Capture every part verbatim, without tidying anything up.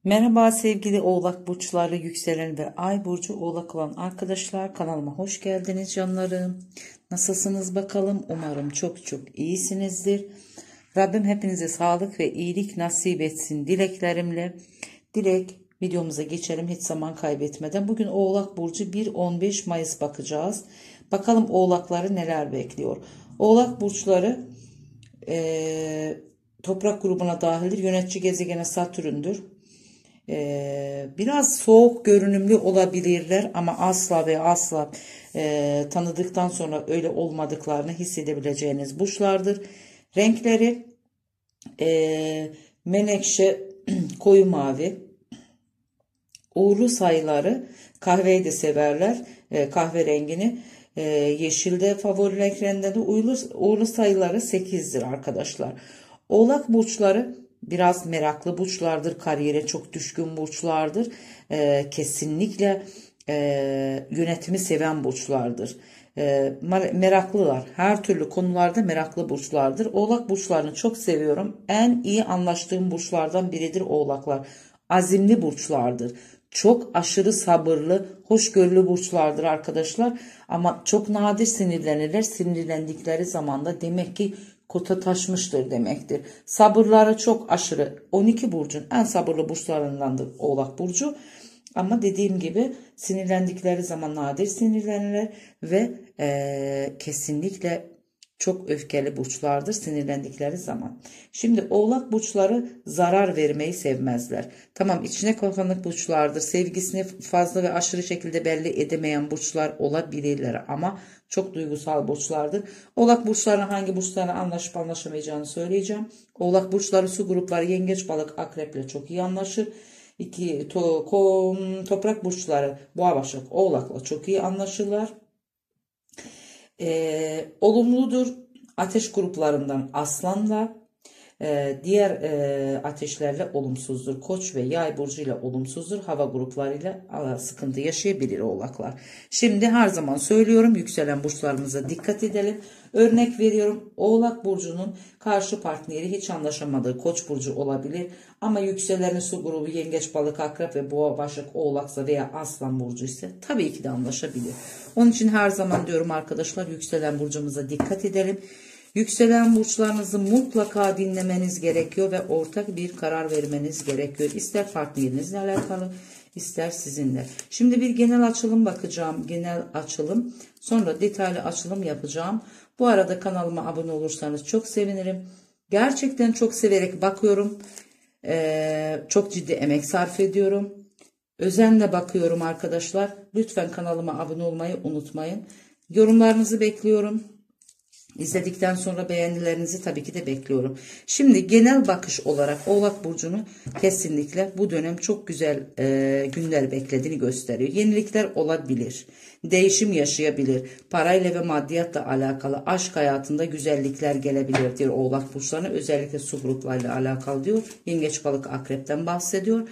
Merhaba sevgili Oğlak burçları, yükselen ve ay burcu Oğlak olan arkadaşlar, kanalıma hoş geldiniz canlarım. Nasılsınız bakalım? Umarım çok çok iyisinizdir. Rabbim hepinize sağlık ve iyilik nasip etsin dileklerimle. Dilek videomuza geçelim hiç zaman kaybetmeden. Bugün Oğlak burcu bir on beş Mayıs bakacağız. Bakalım Oğlakları neler bekliyor. Oğlak burçları e, toprak grubuna dahildir. Yönetici gezegeni Satürn'dür. Ee, biraz soğuk görünümlü olabilirler ama asla ve asla e, tanıdıktan sonra öyle olmadıklarını hissedebileceğiniz burçlardır. Renkleri e, menekşe, koyu mavi. Uğurlu sayıları kahveyi de severler. E, kahverengini. E, yeşilde favori renklerinden de uğurlu, uğurlu sayıları sekizdir arkadaşlar. Oğlak burçları biraz meraklı burçlardır. Kariyere çok düşkün burçlardır. E, kesinlikle e, yönetimi seven burçlardır. E, meraklılar. Her türlü konularda meraklı burçlardır. Oğlak burçlarını çok seviyorum. En iyi anlaştığım burçlardan biridir oğlaklar. Azimli burçlardır. Çok aşırı sabırlı, hoşgörülü burçlardır arkadaşlar. Ama çok nadir sinirlenirler. Sinirlendikleri zaman da demek ki kota taşmıştır demektir. Sabırları çok aşırı. on iki burcun en sabırlı burçlarındandır Oğlak burcu. Ama dediğim gibi sinirlendikleri zaman nadir sinirlenirler ve e, kesinlikle çok öfkeli burçlardır sinirlendikleri zaman. Şimdi Oğlak burçları zarar vermeyi sevmezler. Tamam, içine kapanık burçlardır. Sevgisini fazla ve aşırı şekilde belli edemeyen burçlar olabilirler ama çok duygusal burçlardır. Oğlak burçlarının hangi burçlarla anlaşıp anlaşamayacağını söyleyeceğim. Oğlak burçları su grupları yengeç, balık, akreple çok iyi anlaşır. İki to, ko, toprak burçları boğa, başak, oğlakla çok iyi anlaşırlar. Ee, olumludur. Ateş gruplarından aslanla, e, diğer e, ateşlerle olumsuzdur. Koç ve yay burcuyla olumsuzdur. Hava gruplarıyla a, sıkıntı yaşayabilir oğlaklar. Şimdi her zaman söylüyorum, yükselen burçlarımıza dikkat edelim. Örnek veriyorum, Oğlak burcunun karşı partneri hiç anlaşamadığı Koç burcu olabilir. Ama yükseleni su grubu yengeç, balık, akrep ve boğa, başak, oğlaksa veya aslan burcu ise tabii ki de anlaşabilir. Onun için her zaman diyorum arkadaşlar, yükselen burcumuza dikkat edelim. Yükselen burçlarınızı mutlaka dinlemeniz gerekiyor ve ortak bir karar vermeniz gerekiyor. İster partnerinizle alakalı, ister sizinle. Şimdi bir genel açılım bakacağım. Genel açılım. Sonra detaylı açılım yapacağım. Bu arada kanalıma abone olursanız çok sevinirim. Gerçekten çok severek bakıyorum. Ee, çok ciddi emek sarf ediyorum. Özenle bakıyorum arkadaşlar. Lütfen kanalıma abone olmayı unutmayın. Yorumlarınızı bekliyorum. İzledikten sonra beğenilerinizi tabii ki de bekliyorum. Şimdi genel bakış olarak Oğlak burcunu kesinlikle bu dönem çok güzel e, günler beklediğini gösteriyor. Yenilikler olabilir. Değişim yaşayabilir. Parayla ve maddiyatla alakalı aşk hayatında güzellikler gelebilir diyor Oğlak burçlarına. Özellikle su gruplarıyla alakalı diyor. Yengeç, balık, akrepten bahsediyor.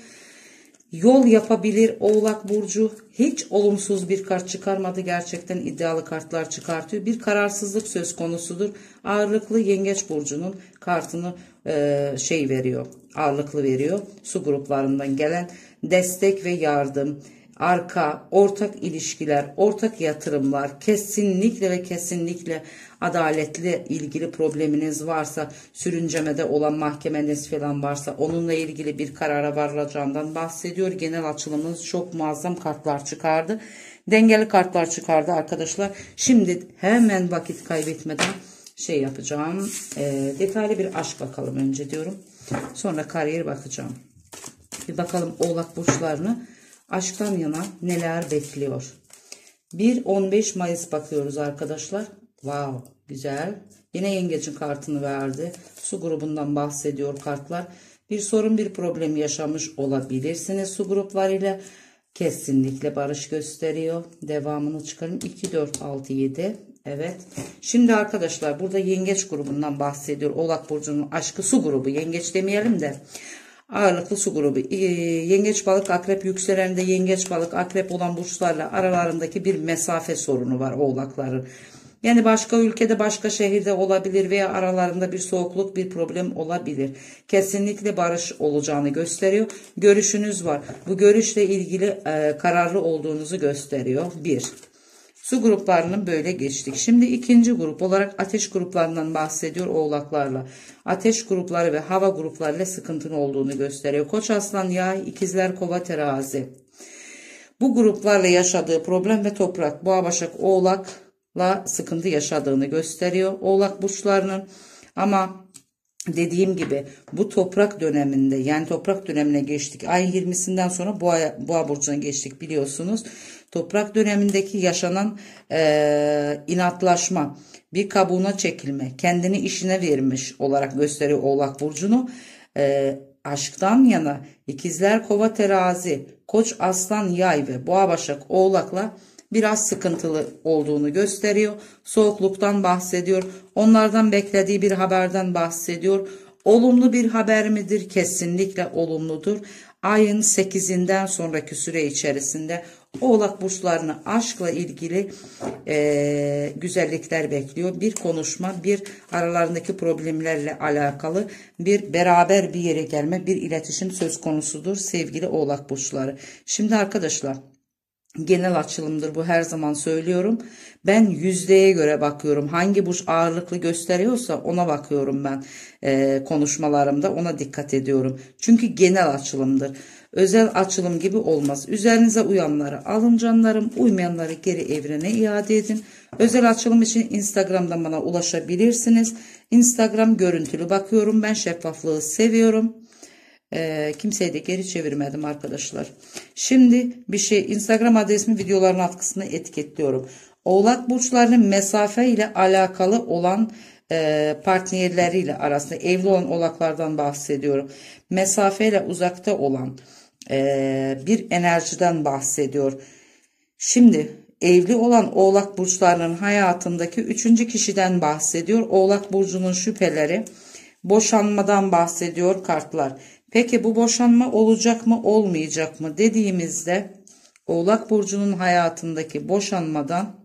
Yol yapabilir Oğlak burcu. Hiç olumsuz bir kart çıkarmadı. Gerçekten iddialı kartlar çıkartıyor. Bir kararsızlık söz konusudur. Ağırlıklı yengeç burcunun kartını e, şey veriyor. Ağırlıklı veriyor. Su gruplarından gelen destek ve yardım, arka, ortak ilişkiler, ortak yatırımlar, kesinlikle ve kesinlikle adaletle ilgili probleminiz varsa, sürüncemede olan mahkemeniz falan varsa onunla ilgili bir karara varılacağından bahsediyor. Genel açılımınız çok muazzam kartlar çıkardı. Dengeli kartlar çıkardı arkadaşlar. Şimdi hemen vakit kaybetmeden şey yapacağım. E, detaylı bir aşk bakalım önce diyorum. Sonra kariyer bakacağım. Bir bakalım Oğlak burçlarını aşktan yana neler bekliyor. bir on beş Mayıs bakıyoruz arkadaşlar. Wow, güzel. Yine yengecin kartını verdi. Su grubundan bahsediyor kartlar. Bir sorun, bir problem yaşamış olabilirsiniz su gruplarıyla. Kesinlikle barış gösteriyor. Devamını çıkarın. iki, dört, altı, yedi. Evet. Şimdi arkadaşlar burada yengeç grubundan bahsediyor. Oğlak burcunun aşkı su grubu. Yengeç demeyelim de. Ağırlıklı su grubu. Yengeç, balık, akrep, yükseleninde yengeç, balık, akrep olan burçlarla aralarındaki bir mesafe sorunu var oğlakların. Yani başka ülkede, başka şehirde olabilir veya aralarında bir soğukluk, bir problem olabilir. Kesinlikle barış olacağını gösteriyor. Görüşünüz var. Bu görüşle ilgili e, kararlı olduğunuzu gösteriyor. Bir. Su gruplarının böyle geçtik. Şimdi ikinci grup olarak ateş gruplarından bahsediyor oğlaklarla. Ateş grupları ve hava gruplarıyla sıkıntın olduğunu gösteriyor. Koç, Aslan, Yay, İkizler, Kova, Terazi. Bu gruplarla yaşadığı problem ve toprak, Boğa, Başak, Oğlak'la sıkıntı yaşadığını gösteriyor. Oğlak burçlarının, ama dediğim gibi bu toprak döneminde, yani toprak dönemine geçtik. Ayın yirmisinden sonra Boğa, Boğa burcuna geçtik biliyorsunuz. Toprak dönemindeki yaşanan e, inatlaşma, bir kabuğuna çekilme, kendini işine vermiş olarak gösteriyor Oğlak burcunu. E, aşktan yana İkizler, Kova, Terazi, Koç, Aslan, Yay ve Boğa, Başak, Oğlak'la biraz sıkıntılı olduğunu gösteriyor. Soğukluktan bahsediyor. Onlardan beklediği bir haberden bahsediyor. Olumlu bir haber midir? Kesinlikle olumludur. Ayın sekizinden sonraki süre içerisinde Oğlak burçlarını aşkla ilgili e, güzellikler bekliyor. Bir konuşma, bir aralarındaki problemlerle alakalı bir beraber bir yere gelme, bir iletişim söz konusudur sevgili Oğlak burçları. Şimdi arkadaşlar, genel açılımdır bu, her zaman söylüyorum. Ben yüzdeye göre bakıyorum. Hangi burç ağırlıklı gösteriyorsa ona bakıyorum ben e, konuşmalarımda, ona dikkat ediyorum. Çünkü genel açılımdır. Özel açılım gibi olmaz. Üzerinize uyanları alın canlarım, uymayanları geri evrene iade edin. Özel açılım için Instagram'dan bana ulaşabilirsiniz. Instagram görüntülü bakıyorum. Ben şeffaflığı seviyorum. E, kimseyi de geri çevirmedim arkadaşlar. Şimdi bir şey, Instagram adresimi videoların alt etiketliyorum. Oğlak burçlarının mesafe ile alakalı olan e, partnerleriyle arasında evli olan oğlaklardan bahsediyorum. Mesafeyle uzakta olan e, bir enerjiden bahsediyor. Şimdi evli olan oğlak burçlarının hayatındaki üçüncü kişiden bahsediyor. Oğlak burcunun şüpheleri, boşanmadan bahsediyor kartlar. Peki bu boşanma olacak mı, olmayacak mı dediğimizde Oğlak burcunun hayatındaki boşanmadan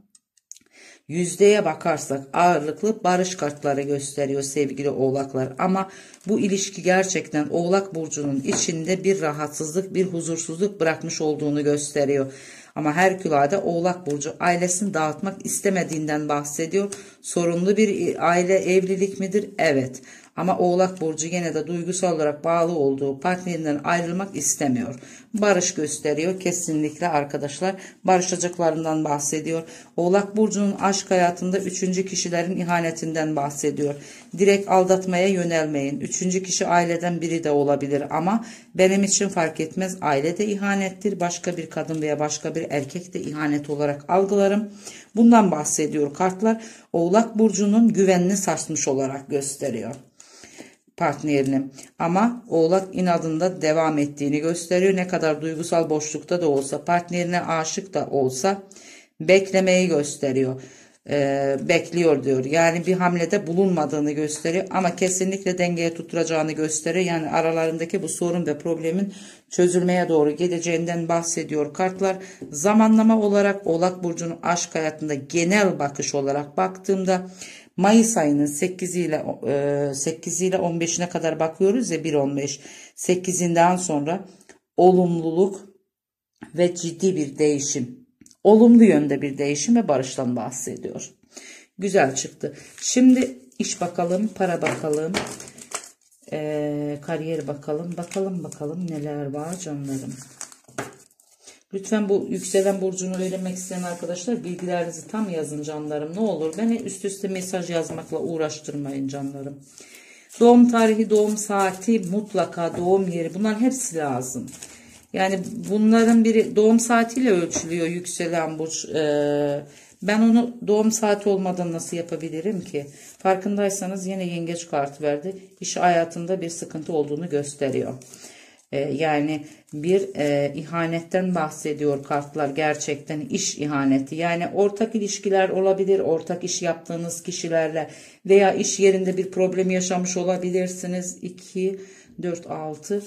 yüzdeye bakarsak ağırlıklı barış kartları gösteriyor sevgili oğlaklar. Ama bu ilişki gerçekten Oğlak burcunun içinde bir rahatsızlık, bir huzursuzluk bırakmış olduğunu gösteriyor. Ama harikulade Oğlak burcu ailesini dağıtmak istemediğinden bahsediyor. Sorunlu bir aile evlilik midir? Evet. Ama Oğlak burcu yine de duygusal olarak bağlı olduğu partnerinden ayrılmak istemiyor. Barış gösteriyor kesinlikle arkadaşlar. Barışacaklarından bahsediyor. Oğlak burcunun aşk hayatında üçüncü kişilerin ihanetinden bahsediyor. Direkt aldatmaya yönelmeyin. Üçüncü kişi aileden biri de olabilir ama benim için fark etmez. Aile de ihanettir. Başka bir kadın veya başka bir erkek de ihanet olarak algılarım. Bundan bahsediyor kartlar. Oğlak burcunun güvenini sarsmış olarak gösteriyor partnerini. Ama Oğlak inadında devam ettiğini gösteriyor. Ne kadar duygusal boşlukta da olsa, partnerine aşık da olsa beklemeyi gösteriyor. Ee, bekliyor diyor. Yani bir hamlede bulunmadığını gösteriyor. Ama kesinlikle dengeye tutturacağını gösteriyor. Yani aralarındaki bu sorun ve problemin çözülmeye doğru geleceğinden bahsediyor kartlar. Zamanlama olarak Oğlak burcunun aşk hayatında genel bakış olarak baktığımda Mayıs ayının sekizi ile sekizi ile on beşine kadar bakıyoruz ya, bir on beş. sekizinden sonra olumluluk ve ciddi bir değişim. Olumlu yönde bir değişim ve barıştan bahsediyor. Güzel çıktı. Şimdi iş bakalım, para bakalım, ee, kariyer bakalım. Bakalım bakalım neler var canlarım. Lütfen bu yükselen burcunu öğrenmek isteyen arkadaşlar bilgilerinizi tam yazın canlarım. Ne olur beni üst üste mesaj yazmakla uğraştırmayın canlarım. Doğum tarihi, doğum saati, mutlaka doğum yeri, bunlar hepsi lazım. Yani bunların biri doğum saatiyle ölçülüyor yükselen burç. Ee, ben onu doğum saati olmadan nasıl yapabilirim ki? Farkındaysanız yine yengeç kartı verdi. İş hayatında bir sıkıntı olduğunu gösteriyor. Yani bir e, ihanetten bahsediyor kartlar, gerçekten iş ihaneti. Yani ortak ilişkiler olabilir, ortak iş yaptığınız kişilerle veya iş yerinde bir problem yaşamış olabilirsiniz. iki, dört, altı,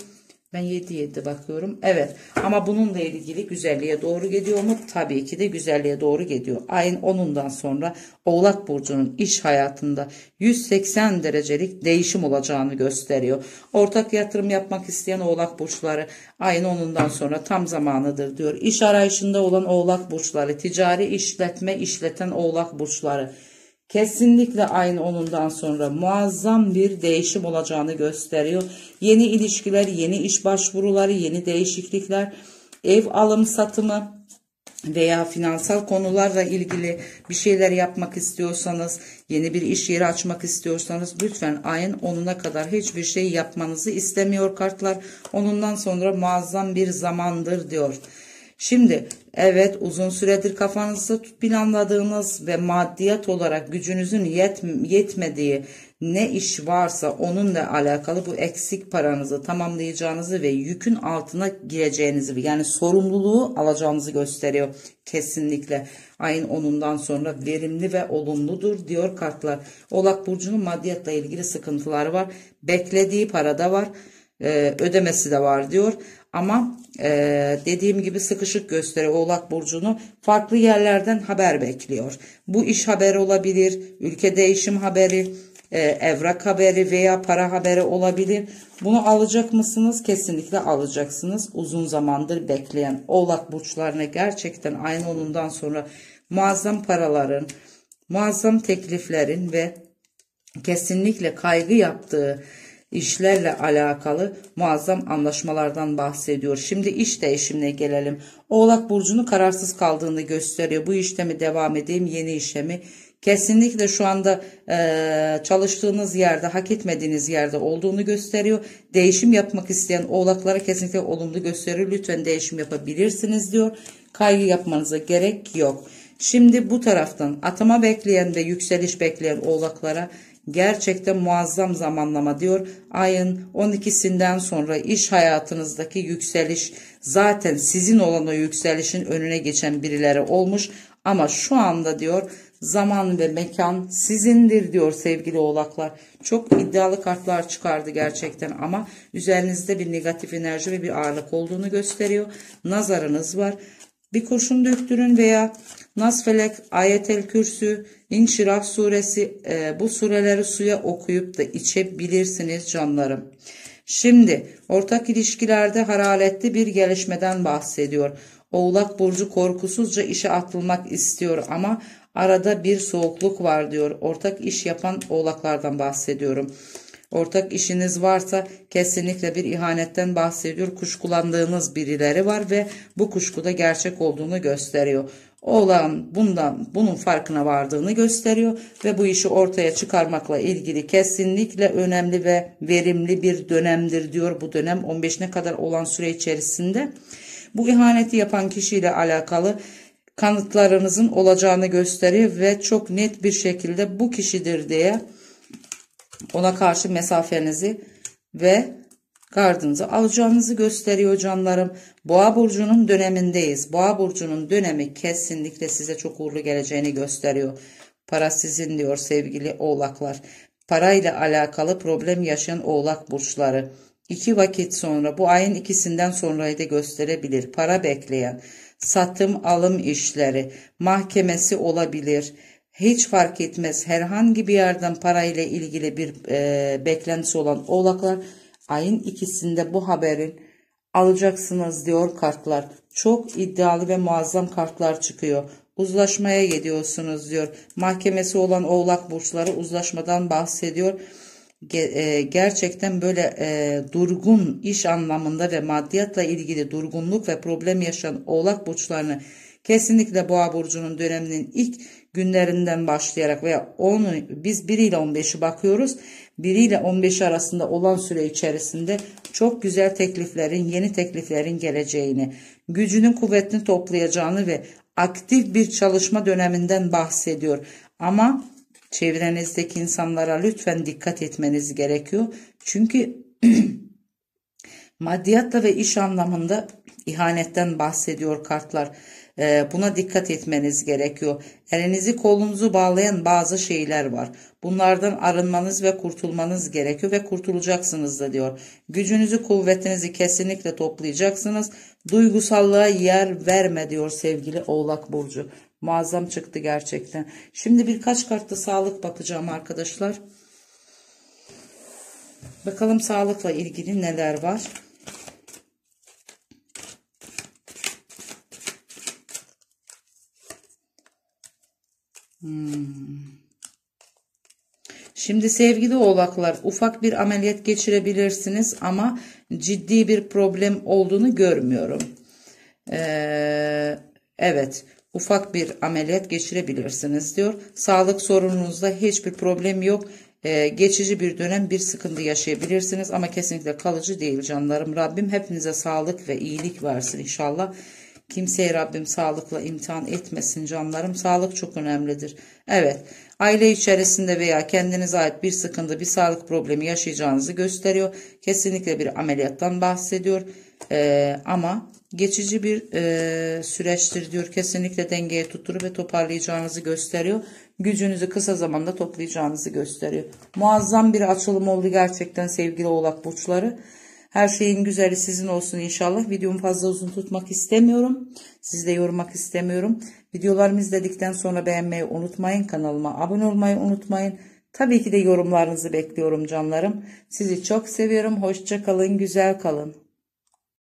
Ben yedi yedi bakıyorum. Evet. Ama bununla ilgili güzelliğe doğru gidiyor mu? Tabii ki de güzelliğe doğru gidiyor. Ayın onundan sonra Oğlak Burcu'nun iş hayatında yüz seksen derecelik değişim olacağını gösteriyor. Ortak yatırım yapmak isteyen Oğlak Burçları ayın onundan sonra tam zamanıdır diyor. İş arayışında olan Oğlak Burçları, ticari işletme işleten Oğlak Burçları, kesinlikle ayın onundan sonra muazzam bir değişim olacağını gösteriyor. Yeni ilişkiler, yeni iş başvuruları, yeni değişiklikler, ev alım satımı veya finansal konularla ilgili bir şeyler yapmak istiyorsanız, yeni bir iş yeri açmak istiyorsanız lütfen ayın onuna kadar hiçbir şey yapmanızı istemiyor kartlar. Onundan sonra muazzam bir zamandır diyor. Şimdi evet, uzun süredir kafanızda planladığınız ve maddiyat olarak gücünüzün yet, yetmediği ne iş varsa onunla alakalı bu eksik paranızı tamamlayacağınızı ve yükün altına gireceğinizi, yani sorumluluğu alacağınızı gösteriyor. Kesinlikle ayın onundan sonra verimli ve olumludur diyor kartlar. Oğlak Burcu'nun maddiyatla ilgili sıkıntıları var. Beklediği para da var. Ee, ödemesi de var diyor. Ama e, dediğim gibi sıkışık gösteriyor Oğlak Burcu'nu. Farklı yerlerden haber bekliyor. Bu iş haberi olabilir, ülke değişim haberi, e, evrak haberi veya para haberi olabilir. Bunu alacak mısınız? Kesinlikle alacaksınız. Uzun zamandır bekleyen Oğlak Burçlarına gerçekten ayın onundan sonra muazzam paraların, muazzam tekliflerin ve kesinlikle kaygı yaptığı işlerle alakalı muazzam anlaşmalardan bahsediyor. Şimdi iş değişimine gelelim. Oğlak Burcu'nun kararsız kaldığını gösteriyor. Bu işte mi devam edeyim, yeni işe mi? Kesinlikle şu anda e, çalıştığınız yerde, hak etmediğiniz yerde olduğunu gösteriyor. Değişim yapmak isteyen oğlaklara kesinlikle olumlu gösteriyor. Lütfen değişim yapabilirsiniz diyor. Kaygı yapmanıza gerek yok. Şimdi bu taraftan atama bekleyen ve yükseliş bekleyen oğlaklara gerçekten muazzam zamanlama diyor. Ayın on ikisinden sonra iş hayatınızdaki yükseliş, zaten sizin olan o yükselişin önüne geçen birileri olmuş. Ama şu anda diyor zaman ve mekan sizindir diyor sevgili oğlaklar. Çok iddialı kartlar çıkardı gerçekten ama üzerinizde bir negatif enerji ve bir ağırlık olduğunu gösteriyor. Nazarınız var. Bir kurşun döktürün veya Nas Felek, Ayetel Kürsü, İnşirah suresi, e, bu sureleri suya okuyup da içebilirsiniz canlarım. Şimdi ortak ilişkilerde hararetli bir gelişmeden bahsediyor. Oğlak Burcu korkusuzca işe atılmak istiyor ama arada bir soğukluk var diyor. Ortak iş yapan oğlaklardan bahsediyorum. Ortak işiniz varsa kesinlikle bir ihanetten bahsediyor. Kuşkulandığınız birileri var ve bu kuşkuda gerçek olduğunu gösteriyor. Oğlan bundan bunun farkına vardığını gösteriyor ve bu işi ortaya çıkarmakla ilgili kesinlikle önemli ve verimli bir dönemdir diyor. Bu dönem on beşine kadar olan süre içerisinde bu ihaneti yapan kişiyle alakalı kanıtlarınızın olacağını gösteriyor ve çok net bir şekilde bu kişidir diye ona karşı mesafenizi ve gardınızı alacağınızı gösteriyor canlarım. Boğa burcunun dönemindeyiz. Boğa burcunun dönemi kesinlikle size çok uğurlu geleceğini gösteriyor. Para sizin diyor sevgili oğlaklar. Parayla alakalı problem yaşayan oğlak burçları iki vakit sonra, bu ayın ikisinden sonrayı da gösterebilir. Para bekleyen, satım alım işleri, mahkemesi olabilir. Hiç fark etmez, herhangi bir yerden parayla ilgili bir e, beklentisi olan oğlaklar ayın ikisinde bu haberin alacaksınız diyor kartlar. Çok iddialı ve muazzam kartlar çıkıyor. Uzlaşmaya gidiyorsunuz diyor. Mahkemesi olan oğlak burçları uzlaşmadan bahsediyor. Gerçekten böyle e, durgun iş anlamında ve maddiyatla ilgili durgunluk ve problem yaşayan oğlak burçlarını kesinlikle Boğa burcunun döneminin ilk günlerinden başlayarak veya onu biz bir ile on beşi bakıyoruz. bir ile on beş arasında olan süre içerisinde çok güzel tekliflerin, yeni tekliflerin geleceğini, gücünün kuvvetini toplayacağını ve aktif bir çalışma döneminden bahsediyor. Ama çevrenizdeki insanlara lütfen dikkat etmeniz gerekiyor. Çünkü maddiyatla ve iş anlamında İhanetten bahsediyor kartlar. Ee, buna dikkat etmeniz gerekiyor. Elinizi kolunuzu bağlayan bazı şeyler var. Bunlardan arınmanız ve kurtulmanız gerekiyor ve kurtulacaksınız da diyor. Gücünüzü, kuvvetinizi kesinlikle toplayacaksınız. Duygusallığa yer verme diyor sevgili Oğlak Burcu. Muazzam çıktı gerçekten. Şimdi birkaç kartta sağlık bakacağım arkadaşlar. Bakalım sağlıkla ilgili neler var. Hmm. Şimdi sevgili oğlaklar, ufak bir ameliyat geçirebilirsiniz ama ciddi bir problem olduğunu görmüyorum. Ee, evet, ufak bir ameliyat geçirebilirsiniz diyor. Sağlık sorununuzda hiçbir problem yok. Ee, geçici bir dönem bir sıkıntı yaşayabilirsiniz ama kesinlikle kalıcı değil canlarım. Rabbim hepinize sağlık ve iyilik versin inşallah. Kimseye Rabbim sağlıkla imtihan etmesin canlarım. Sağlık çok önemlidir. Evet, aile içerisinde veya kendinize ait bir sıkıntı, bir sağlık problemi yaşayacağınızı gösteriyor. Kesinlikle bir ameliyattan bahsediyor. Ee, ama geçici bir e, süreçtir diyor. Kesinlikle dengeye tutturup ve toparlayacağınızı gösteriyor. Gücünüzü kısa zamanda toplayacağınızı gösteriyor. Muazzam bir açılım oldu gerçekten sevgili Oğlak burçları. Her şeyin güzeli sizin olsun inşallah. Videomu fazla uzun tutmak istemiyorum. Sizi de yormak istemiyorum. Videolarımı izledikten sonra beğenmeyi unutmayın. Kanalıma abone olmayı unutmayın. Tabii ki de yorumlarınızı bekliyorum canlarım. Sizi çok seviyorum. Hoşça kalın, güzel kalın.